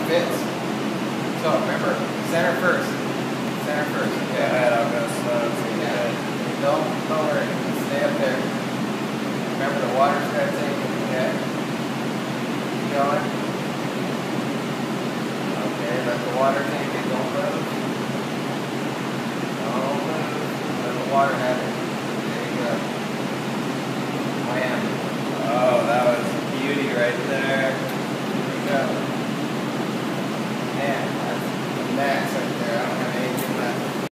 fits. So remember, center first. Center first. Okay. I'll go slow. Yeah. Don't worry. Stay up there. Remember the water's gonna take it. Okay. Keep going.